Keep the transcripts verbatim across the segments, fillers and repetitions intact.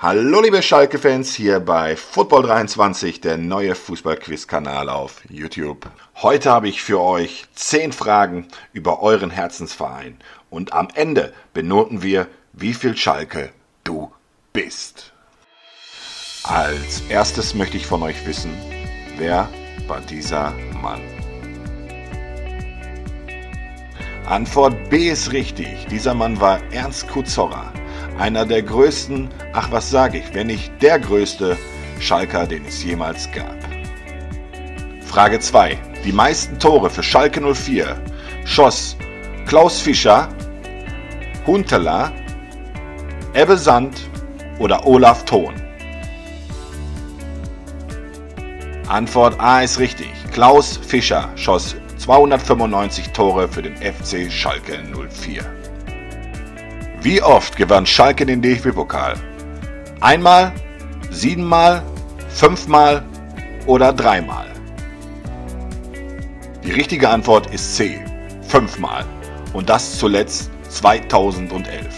Hallo liebe Schalke-Fans, hier bei Football dreiundzwanzig, der neue Fußball-Quiz-Kanal auf YouTube. Heute habe ich für euch zehn Fragen über euren Herzensverein und am Ende benoten wir, wie viel Schalke du bist. Als erstes möchte ich von euch wissen, wer war dieser Mann? Antwort B ist richtig, dieser Mann war Ernst Kuzorra. Einer der größten, ach was sage ich, wenn nicht der größte Schalker, den es jemals gab. Frage zwei. Die meisten Tore für Schalke null vier schoss Klaus Fischer, Huntelaar, Ebbe Sand oder Olaf Thon? Antwort A ist richtig. Klaus Fischer schoss zweihundertfünfundneunzig Tore für den F C Schalke null vier. Wie oft gewann Schalke den D F B-Pokal? Einmal, siebenmal, fünfmal oder dreimal? Die richtige Antwort ist C, fünfmal. Und das zuletzt zweitausendelf.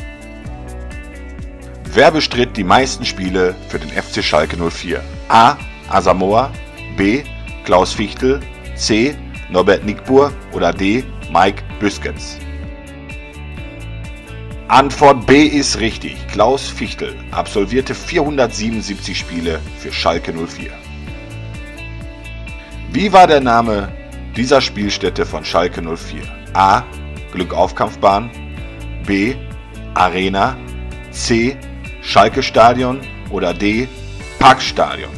Wer bestritt die meisten Spiele für den F C Schalke null vier? A. Asamoah, B. Klaus Fichtel, C. Norbert Nigbur oder D. Mike Büskens? Antwort B ist richtig. Klaus Fichtel absolvierte vierhundertsiebenundsiebzig Spiele für Schalke null vier. Wie war der Name dieser Spielstätte von Schalke null vier? A. Glückaufkampfbahn, B. Arena, C. Schalke Stadion oder D. Parkstadion?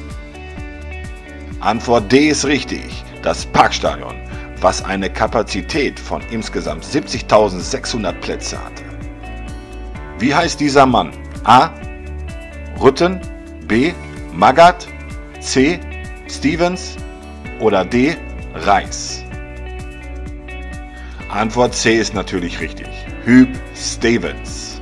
Antwort D ist richtig. Das Parkstadion, was eine Kapazität von insgesamt siebzigtausendsechshundert Plätze hatte. Wie heißt dieser Mann? A. Rutten, B. Magath, C. Stevens oder D. Reis? Antwort C ist natürlich richtig. Huub Stevens.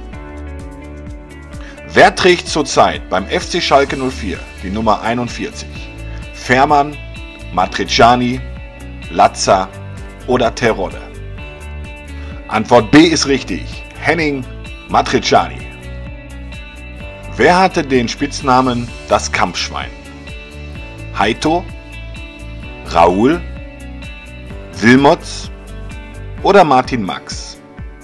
Wer trägt zurzeit beim F C Schalke null vier die Nummer einundvierzig? Fährmann, Matriciani, Latza oder Terodde? Antwort B ist richtig. Henning Matriciani. Wer hatte den Spitznamen das Kampfschwein? Heito, Raoul, Wilmots oder Martin Max?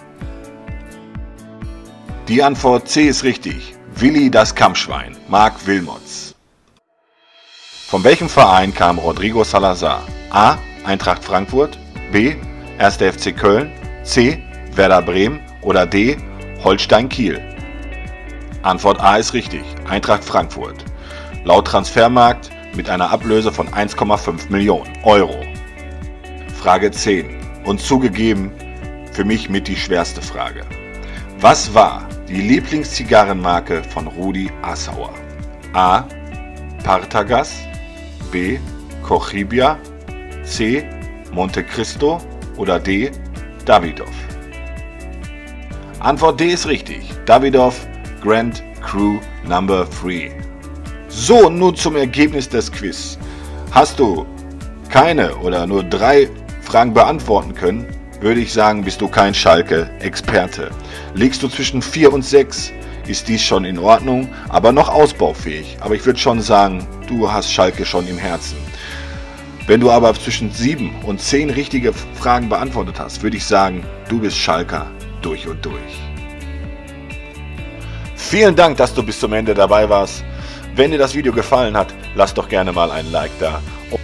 Die Antwort C ist richtig. Willi das Kampfschwein, Marc Wilmots. Von welchem Verein kam Rodrigo Salazar? A. Eintracht Frankfurt, B. erster F C Köln, C. Werder Bremen oder D. Holstein Kiel? Antwort A ist richtig. Eintracht Frankfurt. Laut Transfermarkt mit einer Ablöse von eins Komma fünf Millionen Euro. Frage zehn. Und zugegeben, für mich mit die schwerste Frage. Was war die Lieblingszigarrenmarke von Rudi Assauer? A. Partagas, B. Cochibia, C. Monte Cristo oder D. Davidoff? Antwort D ist richtig. Davidoff Grand Cru Number drei. So, nun zum Ergebnis des Quiz. Hast du keine oder nur drei Fragen beantworten können, würde ich sagen, bist du kein Schalke-Experte. Liegst du zwischen vier und sechs, ist dies schon in Ordnung, aber noch ausbaufähig. Aber ich würde schon sagen, du hast Schalke schon im Herzen. Wenn du aber zwischen sieben und zehn richtige Fragen beantwortet hast, würde ich sagen, du bist Schalker durch und durch. Vielen Dank, dass du bis zum Ende dabei warst. Wenn dir das Video gefallen hat, lass doch gerne mal ein Like da.